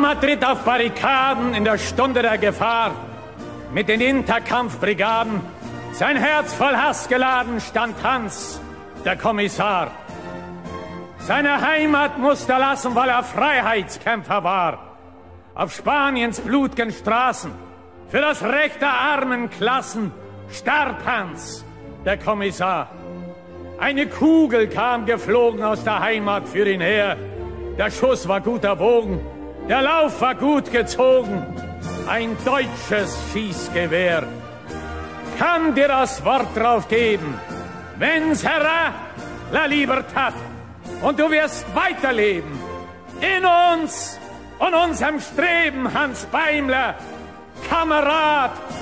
Heimat tritt auf Barrikaden in der Stunde der Gefahr. Mit den Interkampfbrigaden, sein Herz voll Hass geladen, stand Hans, der Kommissar. Seine Heimat musste er lassen, weil er Freiheitskämpfer war. Auf Spaniens blutgen Straßen, für das Recht der armen Klassen, starb Hans, der Kommissar. Eine Kugel kam geflogen aus der Heimat für ihn her. Der Schuss war gut erwogen, der Lauf war gut gezogen. Ein deutsches Schießgewehr. Kann dir das Wort drauf geben? Wenn sera la libertad. Und du wirst weiterleben. In uns und unserem Streben, Hans Beimler, Kamerad